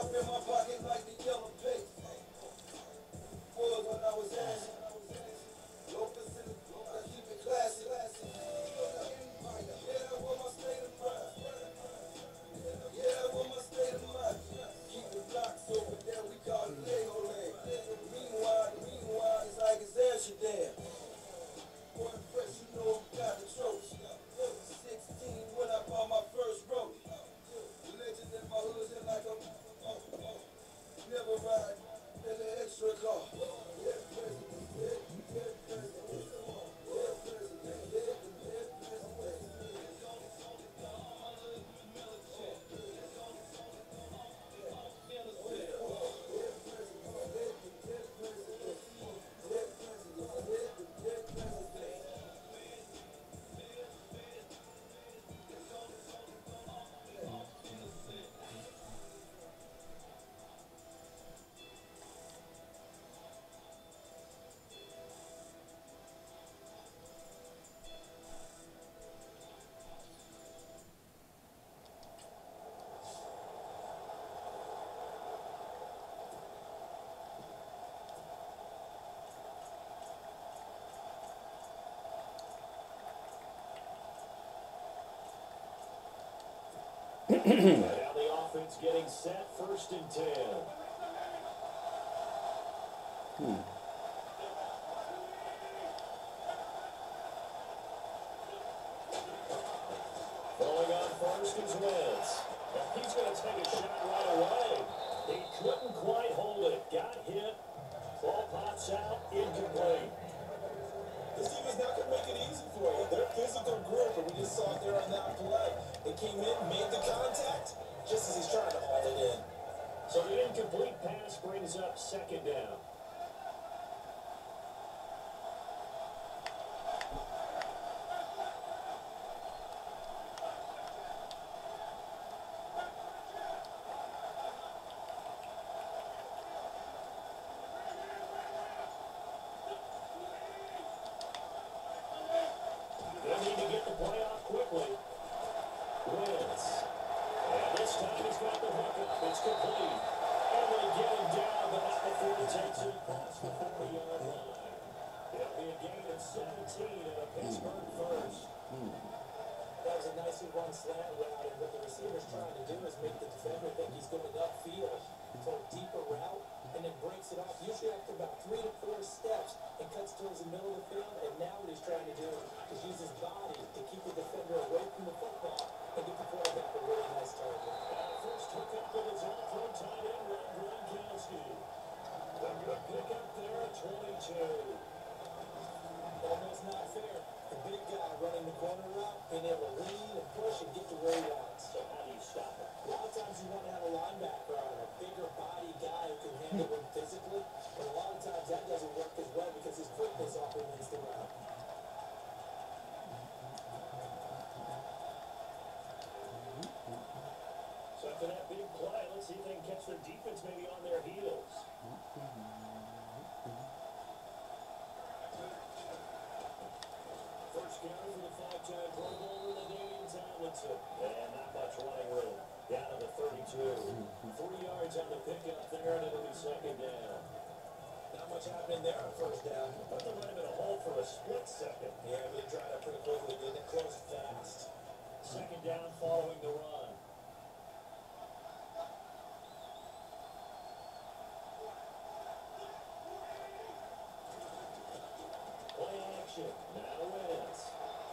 Now the offense getting set, 1st and 10. Falling on 1st is Wentz. He's going to take a shot right away. He couldn't quite hold it. Got hit. Ball pops out, incomplete. This team is not going to make it easy for you. They're a physical group, and we just saw it there on that play. They came in, made the contact, just as he's trying to haul it in. So the incomplete pass brings up 2nd down. They need to get the play off quickly. Wentz. And this time he's got the hookup. It's complete. And they get him down, but not before he takes it across the 40-yard line. It'll be a gain of 17 and a Pittsburgh first. That was a nicely run slant route, and what the receiver's trying to do is make the defender think he's going upfield for a deeper route, and then breaks it off, usually after about 3 to 4 steps, and cuts towards the middle of the field. And now what he's trying to do is use his body to keep the defender away from the football and get the quarterback a really nice target. First hookup with his all-pro tight end, Rob Gronkowski. The good pickup there at 22. Almost not fair. The big guy running the corner route, being able to lean and push and get to where he wants. So how do you stop it? A lot of times you want to have a linebacker or a bigger body guy who can handle him physically, but a lot of times that doesn't work as well because his quickness often leads the route. So after that big play, let's see if they can catch the defense maybe on their heels. First carry for the 5-time Pro Bowler, LaDainian Tomlinson. And not much running room. Down to the 32. 40 yards on the pickup there, and it'll be 2nd down. Not much happening there on 1st down. Put them right in a hole for a split second. Yeah, but he dried up pretty quickly, didn't it? Close fast. 2nd down following the run. Play action. Now Wentz.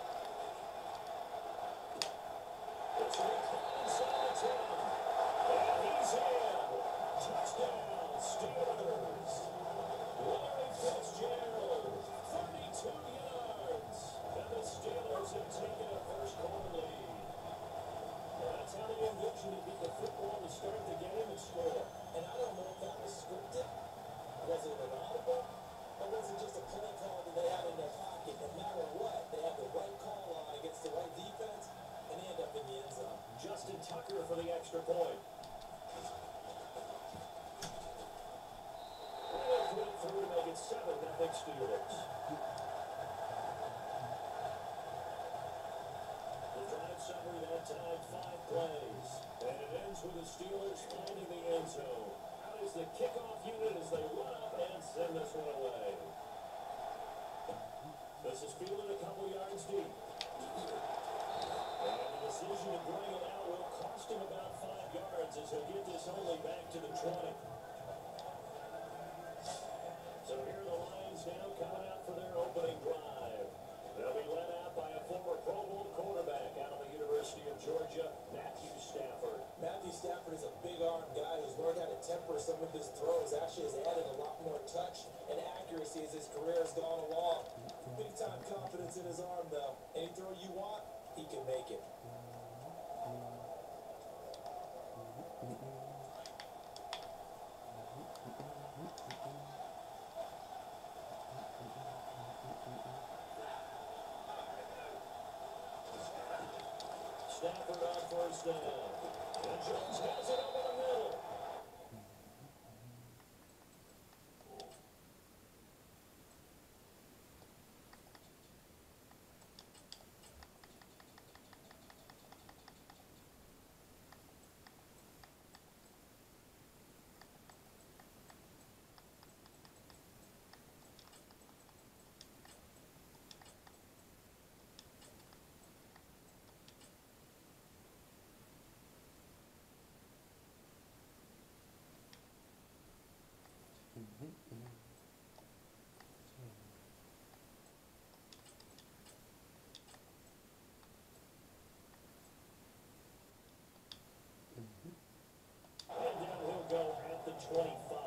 It's Rick inside the 10. And he's in. Touchdown, Steelers. Larry Fitzgerald, 32 yards. And the Steelers have taken a first-quarter lead. That's how they envisioned to beat the football to start the game and score. And I don't know if that was scripted. Was it an audible? Or was it just a play call that they had in their pocket? No matter what, they have the right call on against the right defense, and they end up in the end zone. Justin Tucker for the extra point. And they put it through to make it 7-0 Steelers. The drive summary that time, 5 plays. And it ends with the Steelers finding the end end zone. Out is the kickoff unit as they run up and send this one away. This is fielded a couple yards deep. And the decision to bring it out will cost him about 5 yards as he'll get this only back to the 20. So here are the Lions now coming out for their opening drive. They'll be led out by a former Pro Bowl quarterback out of the University of Georgia, Matthew Stafford. Matthew Stafford is a big-armed guy who's learned how to temper some of his throws. Actually has added a lot more touch and accuracy as his career has gone along. Big-time confidence in his arm, though. Any throw you want, he can make it. Stafford on first down. And Jones has it over the middle. And down he'll go at the 25.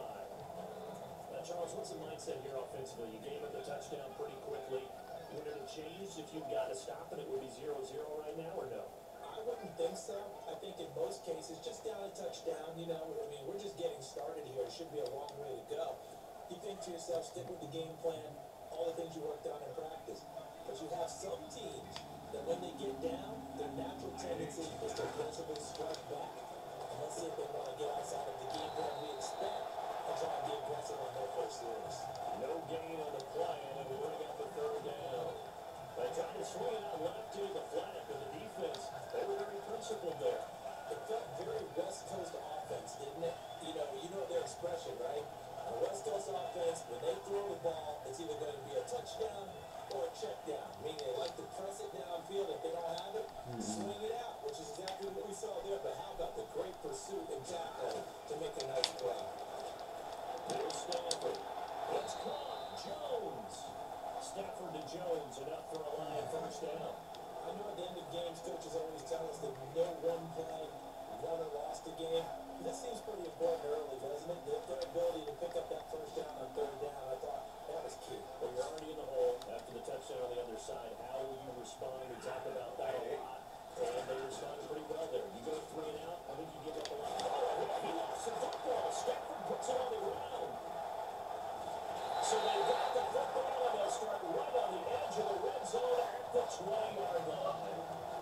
Now, Charles, what's the mindset here offensively? You gave up the touchdown pretty quickly. Would it have changed if you got to stop and it would be 0-0 right now, or no? I wouldn't think so. I think in most cases, just down a touchdown, you know, I mean, we're just getting started here. It should be a long way to go. You think to yourself, stick with the game plan, all the things you worked on in practice. But you have some teams that when they get down, their natural tendency is to aggressively strike back. And let's see if they want to get outside of the game plan we expect and try and be aggressive on their first series. No gain on the play, and we bring up the third down. They tried to swing it out left to the flat, but the defense, they were very principled there. It felt very West Coast offense, didn't it? You know their expression, right? On West Coast offense, when they throw the ball, it's either going to be a touchdown or a check down. Meaning they like to press it downfield. If they don't have it, swing it out, which is exactly what we saw there. But how about the great pursuit and tackling to make a nice play? There's Stafford. It's caught. Jones. Stafford to Jones, enough for a Lion first down. I know at the end of games, coaches always tell us that no one play won or lost a game. This seems pretty important early, doesn't it? Their ability to pick up that first down on third down, I thought that was key. Well, you're already in the hole after the touchdown on the other side. How will you respond? We talk about that a lot. And they responded pretty well there. You go 3 and out, I think you give up a lot. He lost the football. Stafford puts it on the ground. So they got the football, and they'll start right on the edge of the red zone at the 20-yard line.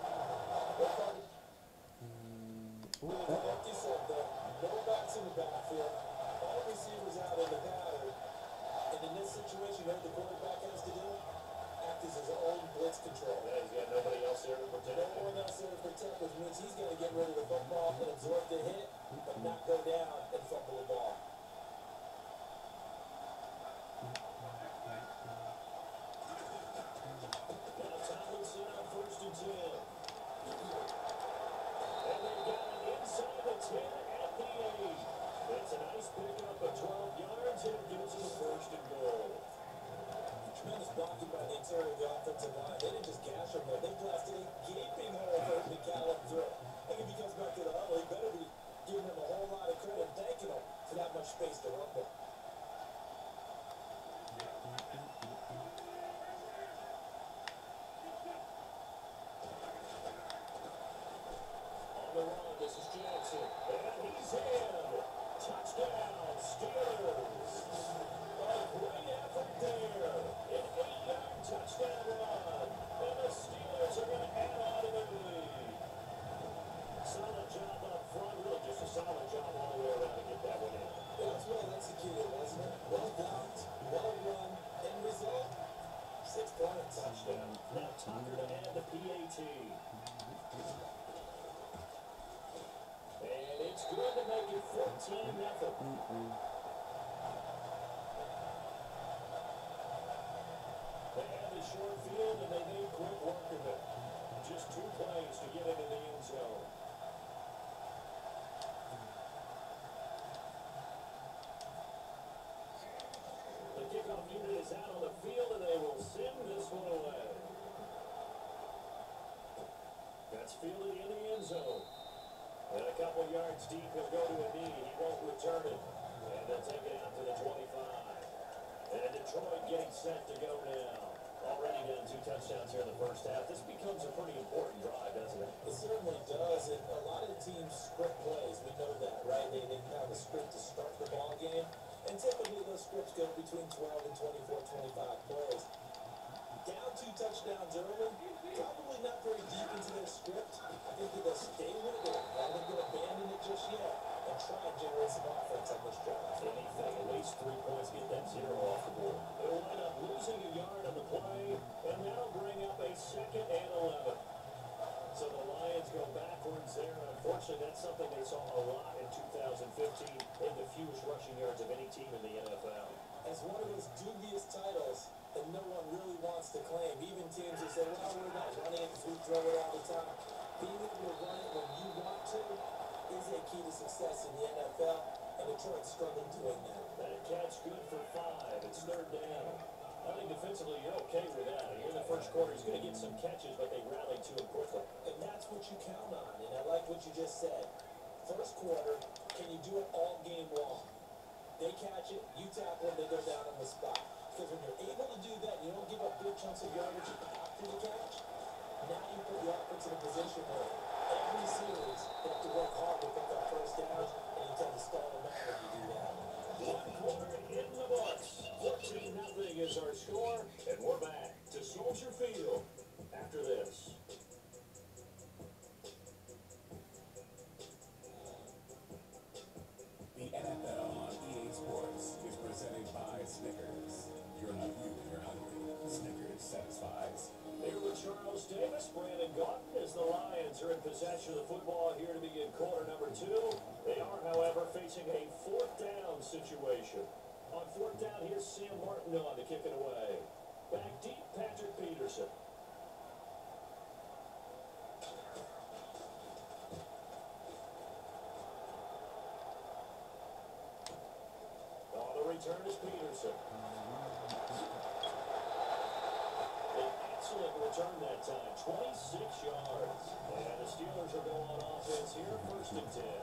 Like you said, no backs in the backfield, all receivers out in the pattern, and in this situation, what the quarterback has to do? Act as his own blitz control. Yeah, he's got nobody else there to protect. No one else there to protect, which means he's going to get rid of the football and absorb the hit, but not go down and fumble the ball. Now Tomlinson on first and 10. And they've got it inside the 10 at the 8. It's a nice pickup of 12 yards, and it gives them a first and goal. Tremendous blocking by the interior of the offensive line. They didn't just gash him there. They blasted a gaping hole for him to gallop through. I think if he comes back to the huddle, he better be giving him a whole lot of credit, thanking him for that much space to rumble. On the run, this is Jackson. And he's in. Touchdown, Steelers. A great effort there. An 8-yard touchdown run. And the Steelers are going to add on to the lead. Solid job up front. Really just a solid job all the way around to get that one in. Yeah, it was well executed, wasn't it? Well blocked, well run, end result, 6 points. Touchdown. Now Tucker to add the PAT. And it's good to make it 14-0. They have the short field, and they made quick work of it. Just 2 plays to get into the end zone. The kickoff unit is out on the field, and they will send this one away. That's fielded in the end zone. And a couple yards deep, he'll go to a knee. He won't return it. And they'll take it out to the 25. And Detroit getting set to go now. Already done 2 touchdowns here in the first half. This becomes a pretty important drive, doesn't it? It certainly does, and a lot of teams script plays. We know that, right? They have a script to start the ball game, and typically those scripts go between 12 and 24, 25 plays. Down 2 touchdowns early, probably not very deep into their script. I think they're going to stay with it. I don't think they're going to abandon it just yet and try and generate some offense on this drive. Anything, at least 3 points, get that 0 off the board. They'll wind up losing a yard on the play, and that'll bring up a 2nd and 11. So the Lions go backwards there, and unfortunately that's something they saw a lot in 2015, in the fewest rushing yards of any team in the NFL. As one of those dubious titles that no one really wants to claim, even teams who say, well, we're not running it because we throw it all the time. Being able to run it when you want to is a key to success in the NFL, and Detroit struggled doing that. That catch good for 5. It's 3rd down. I think defensively you're okay with that. Here in the first quarter, he's going to get some catches, but they rallied to him quickly. And that's what you count on, and I like what you just said. First quarter, can you do it all game long? They catch it, you tackle them, they go down on the spot. Because when you're able to do that, you don't give up big chunks of yardage after the catch. Now you put the offense in a position where every series they have to work hard to pick up first downs, and you tend to stall them out when you do that. 1 quarter in the books. 14-0 is our score, and we're back to Soldier Field after this. The NFL on EA Sports is presented by Snickers. You're not you when you're hungry. Snickers satisfies. Here with Charles Davis, Brandon Gaudin, as the Lions are in possession of the football here to begin quarter number 2. They are, however, facing a 4th down situation. On 4th down, here's Sam Martin on to kick it away. Back deep, Patrick Peterson. On the return is Peterson. Excellent return that time, 26 yards. And the Steelers are going on offense here, 1st and 10.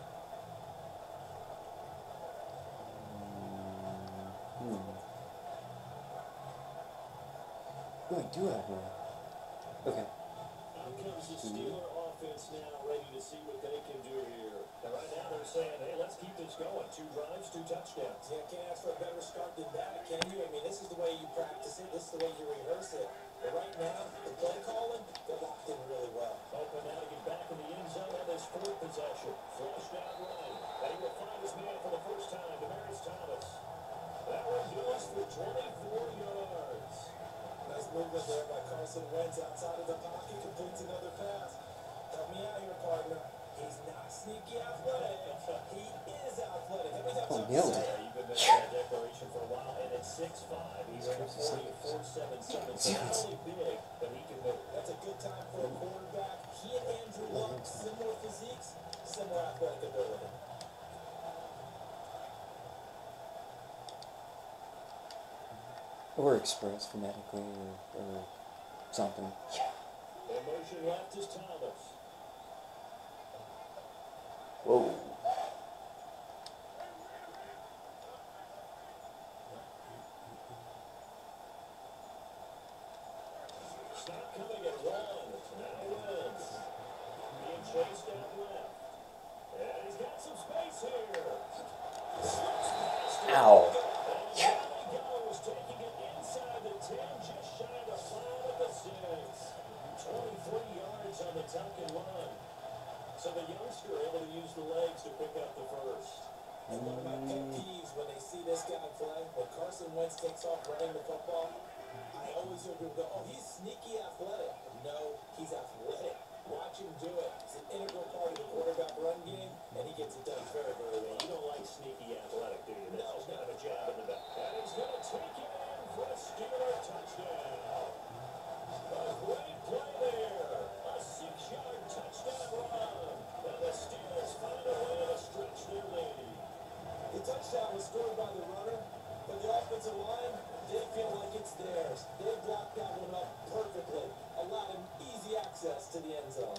Oh, I do have one. Okay. Out comes the Steeler offense now, ready to see what they can do here. And right now they're saying, hey, let's keep this going. 2 drives, 2 touchdowns. Yeah, can't ask for a better start than that, can you? I mean, this is the way you practice it. This is the way you rehearse it. But right now, the play calling, they're locked in really well. Open now to get back in the end zone on this 4th possession. Flushed out right. And he will find his man for the first time, Demaryius Thomas. That one goes for 24 yards. Nice movement there by Carson Wentz outside of the pocket, completes another pass. Help me out here, partner. He's not sneaky athletic. He is athletic. Let me tell Oh, you nailed something. it. You've been making that declaration for a while, and at 6'5", he's running 40.477. So not only big, but he can move. That's a good time for a quarterback. He and Andrew Luck, similar physiques, similar athletic ability. Or express phonetically or something. In motion left is Thomas. Whoa. Stop coming at 1. Now Wentz. Being chased out left. And he's got some space here. Slips past it. Ow. And down he goes, taking it inside the 10, just shy of the 5 at the 6. 23 yards on the tuck and run. So the youngster able to use the legs to pick up the first. And one of my pet peeves when they see this guy play, when Carson Wentz takes off running the football, I always hear people go, oh, he's sneaky athletic. No, he's athletic. Watch him do it. It's an integral part of the quarterback run game, and he gets it done very, very well. offensive line, they feel like it's theirs. They blocked that one up perfectly, allowing easy access to the end zone.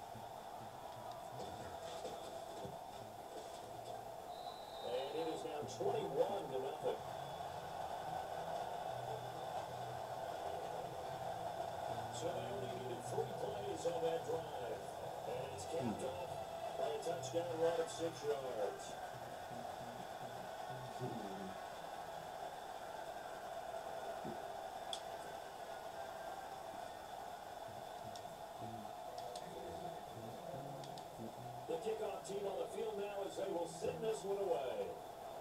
And it is now 21-0. So they only needed 3 plays on that drive. And it's capped off by a touchdown run of 6 yards. The kickoff team on the field now as they will send this one away.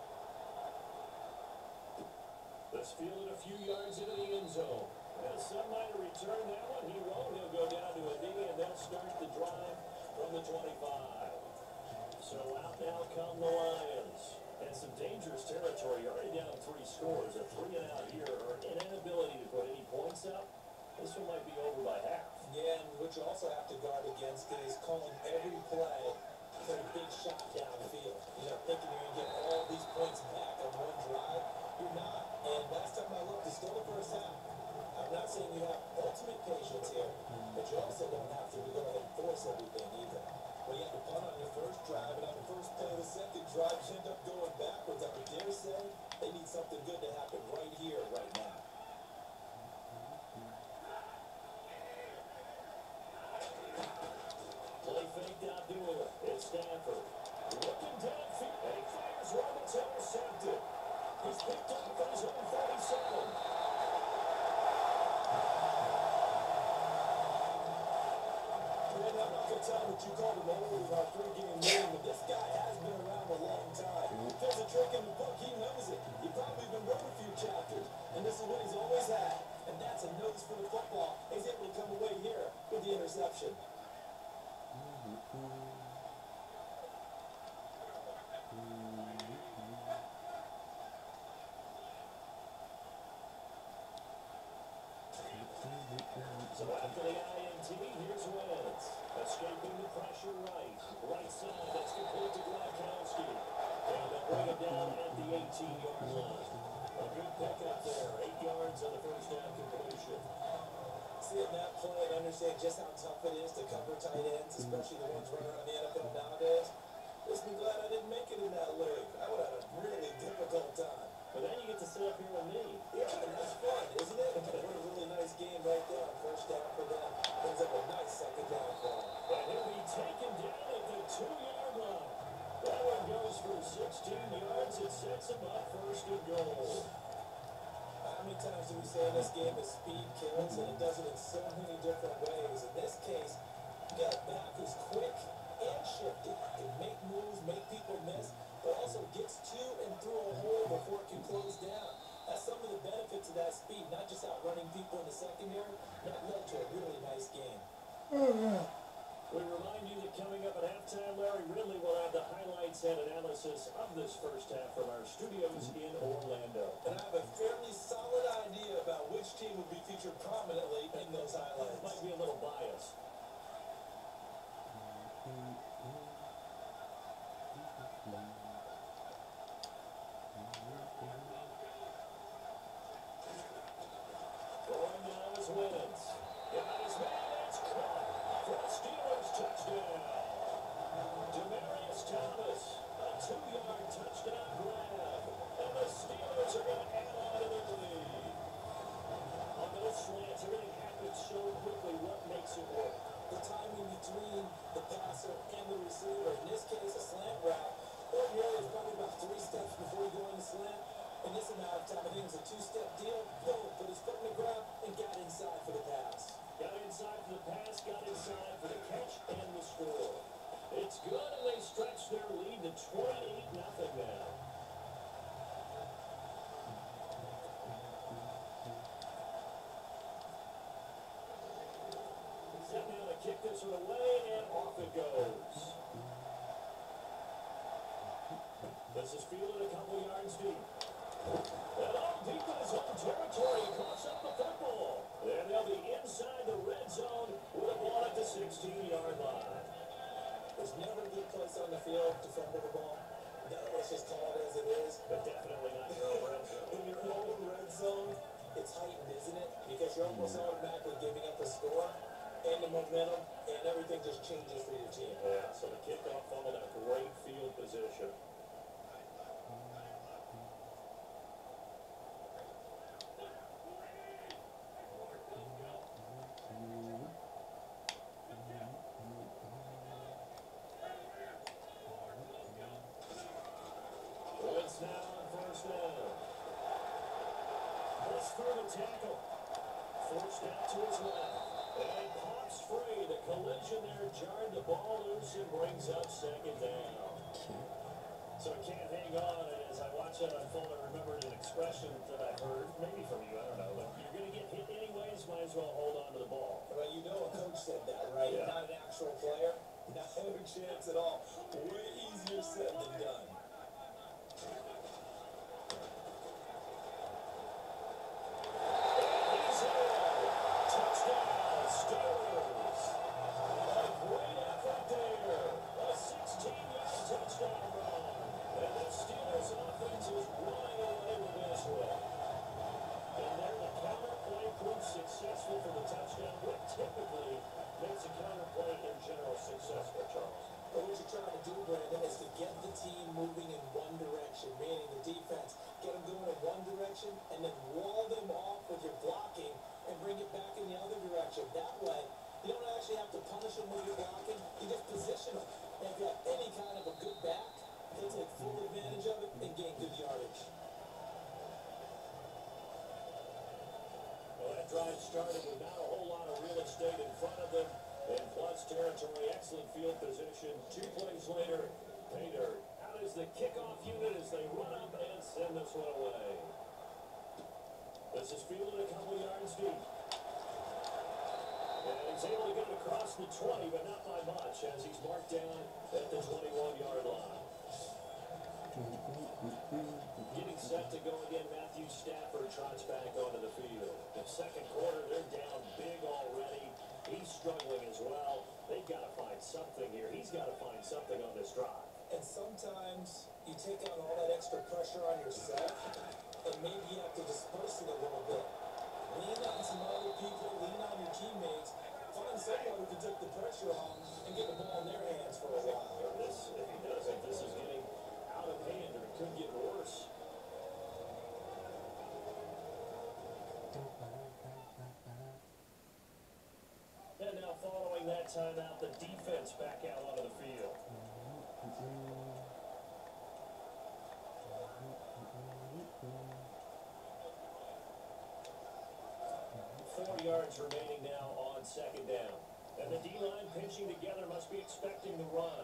This fielded a few yards into the end zone. Well, some might return that one. He won't. He'll go down to a knee, and they'll start the drive from the 25. So out now come the Lions. And some dangerous territory. Already down 3 scores. A 3-and-out here, or an inability to put any points up. This one might be over by half. Yeah, and what you also have to guard against is calling every play for a big shot downfield. You know, thinking you're going to get all these points back on one drive. You're not. And last time I looked, it's still the first half. I'm not saying you have ultimate patience here, but you also don't have to go ahead and force everything either. When you have to punt on your first drive and on the first play of the second drive, you end up going backwards. I would dare say they need something good to happen right here, right now. Play faked out Dewar. It's Stanford. Looking downfield. And he fires one that's intercepted. He's picked up for his own 47. Man, I'm not going to tell what you called him old in our 3-game win, but this guy has been around a long time. If there's a trick in the book, he knows it. He probably even wrote a few chapters, and this is what he's always had. And that's a nose for the football. He's able to come away here with the interception. So after the INT, here's Wentz. Escaping the pressure right. Right side, that's complete to Gronkowski. And they'll bring it down at the 18-yard line. A good pickup there. 8 yards on the first down completion. Seeing that play and understand just how tough it is to cover tight ends, especially the ones running around the NFL nowadays, makes me glad I didn't make it in that league. I would have had a really difficult time. But then you get to sit up here with me. Yeah, that's fun, isn't it? What a really nice game right there on first down for them. Brings up a nice second down for them. And he'll be taken down at the 2-yard line. That one goes for 16 yards. It sets him up first and goal. How many times do we say in this game that speed kills, and it does it in so many different ways? In this case, you got a back who's quick and shifty. Can make moves, make people miss, but also gets to and through a hole before it can close down. That's some of the benefits of that speed, not just outrunning people in the secondary. That led to a really nice game. We remind you that coming up at halftime, Larry Ridley will have the highlights and analysis of this first half from our studios in Orlando. And I have a fairly solid idea about which team will be featured prominently in those highlights. Might be a little biased. Going now is Wentz. Got his man, it's caught for a Steelers touchdown. Demaryius Thomas, a 2-yard touchdown grab. And the Steelers are going to add on to the lead. On those slants, everything happens so quickly. What makes it work? The timing between the passer and the receiver. In this case, a slant route. Ordinarily, it's probably about 3 steps before you go in the slant. In this amount of time, I think it was a 2-step deal. Boom, put his foot in the ground and got inside for the pass. Got inside for the pass, got inside for the catch, and the score. It's good, and they stretch their lead to 28-0 now. Set now to kick this one away, and off it goes. This is fielded a couple yards deep. And off deep in his own territory, across up the football. And they'll be inside the red zone with a ball at the 16-yard line. There's never a good place on the field to fumble the ball. No, let's just call it as it is. But definitely not your own red zone. When you're in the red zone, it's heightened, isn't it? Because you're almost automatically giving up a score and the momentum, and everything just changes for your team. Yeah, so the kickoff fumbled a great field position. Woods now on first down. Push through the tackle. Forced out to his left. And pops free. The collision there jarred the ball loose and brings up second down. So I can't hang on. And as I watch that unfold, I remembered an expression that I heard, maybe from you, I don't know, but you're going to get hit anyways, might as well hold on to the ball. Well, you know a coach said that, right? Yeah. Not an actual player. No chance at all. Way easier said than done. He's in. Touchdown, Steelers. A great effort there. A 16-yard touchdown run. And the Steelers offense is running away with this one. And there the counter play proved successful for the touchdown. What typically makes a counter play in general successful, Charles? But what you're trying to do, Brandon, is to get the team moving in one direction, meaning the defense. Get them going in one direction and then wall them off with your blocking and bring it back in the other direction. That way, you don't actually have to punish them with your blocking. You just position them. And if you have any kind of a good back, they'll take full advantage of it and gain good yardage. Well, that drive started with not a whole lot of real estate in front of them. In plus territory, excellent field position. 2 plays later, pay dirt. Out is the kickoff unit as they run up and send this one away. This is fielded a couple yards deep. And he's able to get it across the 20, but not by much, as he's marked down at the 21-yard line. Getting set to go again, Matthew Stafford trots back onto the field. The second quarter, they're down big already. He's struggling as well. They've got to find something here. He's got to find something on this drive. And sometimes you take on all that extra pressure on yourself, and maybe you have to disperse it a little bit. Lean on some other people, lean on your teammates, find someone who can take the pressure off and get the ball in their hands for a while. This, if he doesn't, this is getting out of hand, or it could get worse. And now following that timeout, the defense back out onto the field. 4 yards remaining now on second down. And the D-line pinching together must be expecting the run.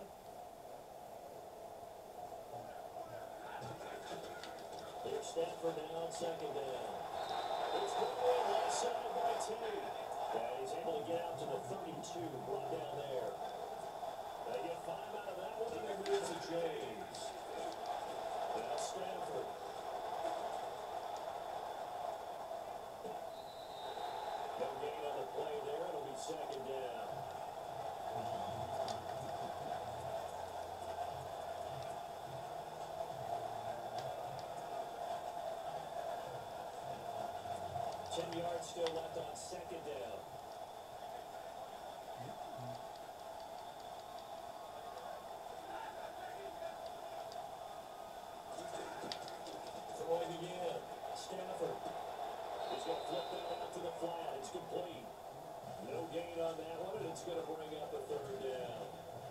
Here's Stafford now on second down. It's going left side by T. And he's able to get out to the 32, brought down there. They get 5 out of that one, and they move to James. Now Stafford. No gain on the play there. It'll be second down. Ten yards still left on second down. Throwing again. Stafford. He's going to flip that out to the flat. It's complete. No gain on that one, and it's going to bring up a third down.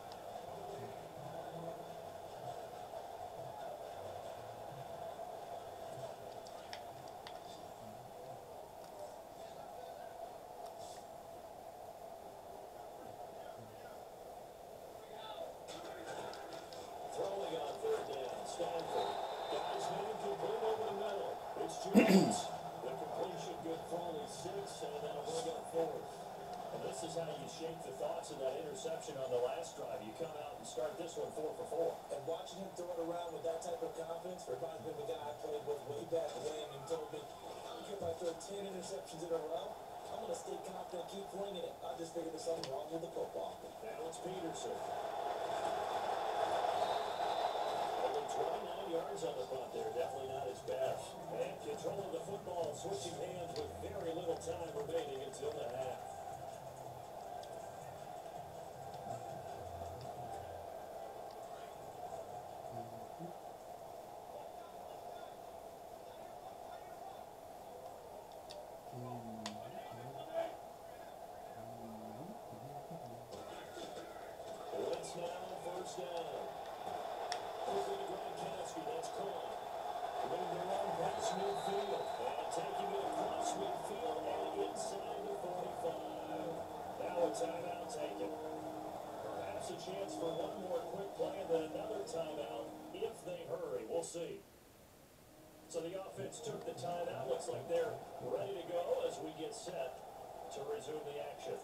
Throwing on third down. Stanford. Guys moving complete over the middle. It's Jones. The completion good for only 6, and that'll bring up fourth. And this is how you shake the thoughts of that interception on the last drive. You come out and start this one 4 for 4. And watching him throw it around with that type of confidence reminds me of a guy I played with way back when and told me, I don't care if I throw 10 interceptions in a row, I'm going to stay confident, keep flinging it. I just figured there's something wrong with the football. Now it's Peterson. Only 12 yards on the punt there. Definitely not his best. And control of the football, switching hands with very little time remaining until the half. Wentz now, first down. Quickly to Gronkowski, that's caught. Moving the run past midfield. And taking it across midfield and inside the 45. Now a timeout taken. Perhaps a chance for one more quick play and then another timeout if they hurry. We'll see. So the offense took the timeout. Looks like they're ready to go as we get set to resume the action.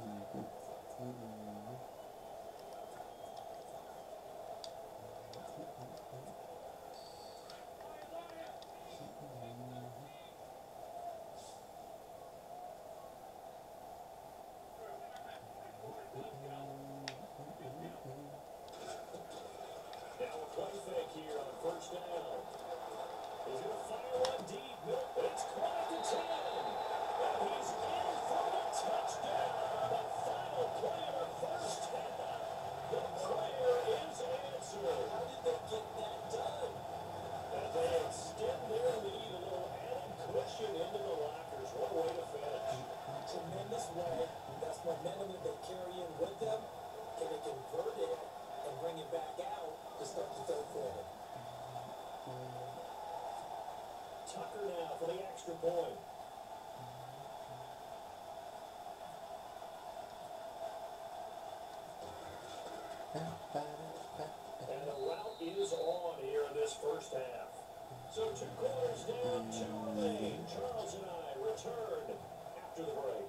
Now a play fake here on first down. He's going to fire one deep. It's caught at the 10. And he's in for the touchdown. The final play of our first half. The prayer is answered. How did they get that done? As they extend their lead, a little added cushion into the lockers. What a way to finish. Tremendous way. That's momentum that they carry in with them. Can they convert it and bring it back out to start the third quarter? Tucker now for the extra point. And the route is on here in this first half. So 2 quarters down, 2 remain. Charles and I return after the break.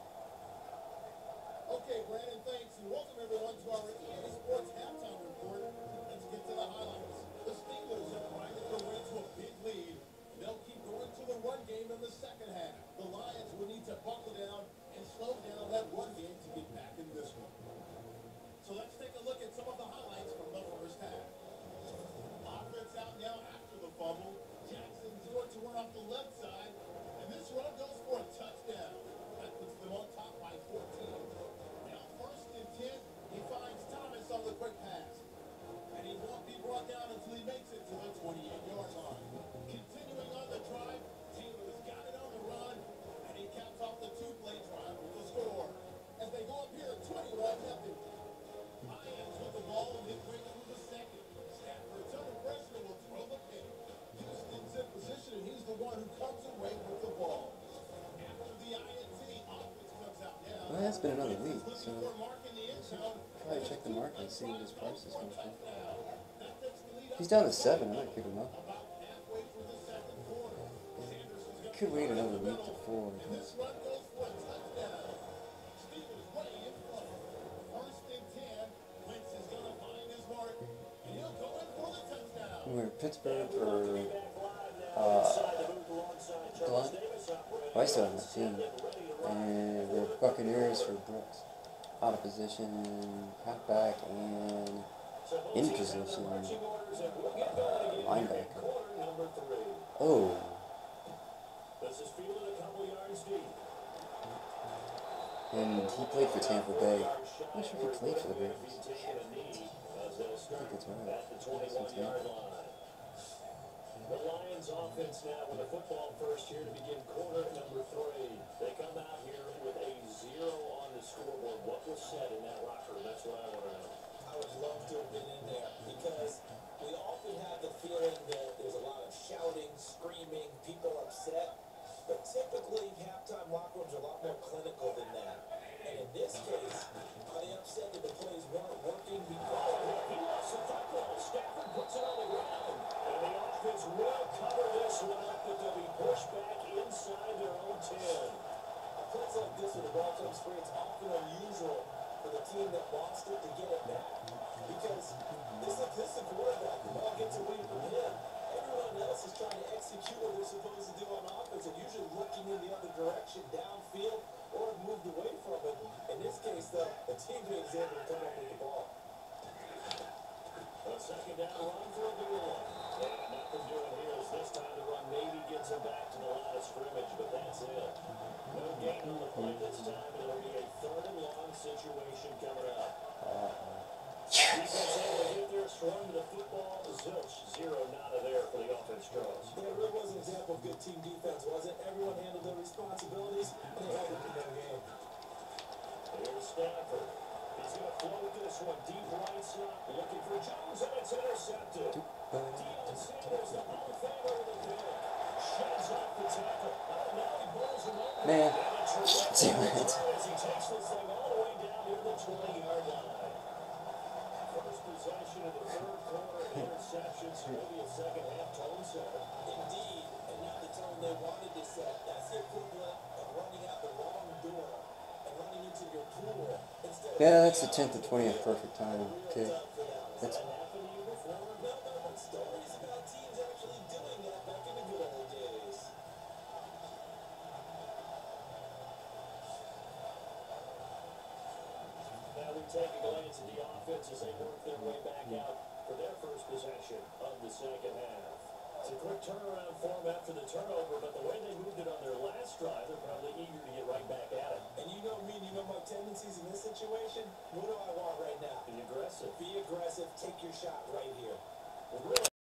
Okay, Brandon, thanks, and welcome everyone to our EA Sports halftime report. Let's get to the highlights. The Steelers have grinded their way to a big lead. They'll keep going to the run game in the second half. The Lions will need to buckle down and slow down that run game to get back in this one. So let's take a look at some of the highlights from the first half. Offense out now after the fumble. Jackson threw it to run off the left side, and this run goes for a touchdown. That puts them on top by 14. Now first and 10, he finds Thomas on the quick pass. And he won't be brought down until he makes it to the 28-yard line. Continuing on the drive, Taylor's got it on the run, and he caps off the 2-play drive with a score. As they go up here 21-0. Lions with the ball midway through the second. Stafford's under pressure will throw the pick. Houston's in position, and he's the one who comes away with the ball. After the INT, offense comes out now. Well, that's been another week, Looking so for a mark in the end zone. probably check the market and see what his price is going to be. That takes the lead He's down to 7. I might pick him up. about halfway through the second quarter. Sanderson's got Could wait another week to 4. and this run goes for a touchdown. Steelers way in front. First and 10. Wentz is going to find his mark, and he'll go in for the touchdown. We're Pittsburgh We're or back live now inside the booth alongside Charles Glenn? Davis operating I still have my team. ready to rock. And we're Buccaneers for Brooks. Out of position, halfback, and So both in teams have their position, marching orders, and we'll get going again here in linebacker. quarter number 3. Oh, This is fielded a couple yards deep. and he played for Tampa Bay. I'm not sure if he played for the Bears. I think that's right. At the 21-yard line. The Lions offense now with a football first here to begin quarter number 3. They come out here with a 0 on the scoreboard. What was said in that locker room? That's what I want to know. I would love to have been in there because we often have the feeling that there's a lot of shouting, screaming, people upset. But typically, halftime locker rooms are a lot more clinical than that. And in this case, are they upset that the plays weren't working because He lost the football. Stafford puts it on the ground. And the offense will cover this one up, but they'll be pushed back inside their own 10. a place like this with a ball comes free, it's often unusual for the team that lost it to get it back. Because this is a quarterback. The ball gets away from him. Everyone else is trying to execute what they're supposed to do on offense and usually looking in the other direction, downfield, or have moved away from it. In this case, though, the teammate is able to come up with the ball. A second down run for a good one. And nothing doing here as this time the run maybe gets him back to the line of scrimmage, but that's it. No gain on the play this time. It'll be a 3rd and long situation coming up. Defense able to get there, strong to the football. Zilch, 0 nada there for the offense draws. Yeah, it really was an example of good team defense, wasn't it? Everyone handled their responsibilities, and they held it in their game. Here's Stafford. He's going to float this one deep right side, looking for Jones, and it's intercepted. Deion Sanders, the Hall of Famer with the pick. Sheds off the tackle. Oh, now he bowls him over. Man. And a terrific Damn it. return as he takes this thing all the way down near the 20-yard line. First possession of the 3rd quarter, interceptions, maybe a second-half tone setter. Indeed, and now the tone they wanted to set. That's the equivalent of running out the wrong door and running into your pool instead of... Yeah, that's the 10th to 20th perfect time. Okay. That's That happened to you before? No, but stories about teams actually doing that back in the good old days. Now we take a glance at the offense as they work their way back out for their first possession of the second half. It's a quick turnaround for them after the turnover, but the way they moved it on their last drive, they're probably eager to get right back at it. And you know me, and you know my tendencies in this situation. What do I want right now? Be aggressive. Be aggressive. Take your shot right here. Really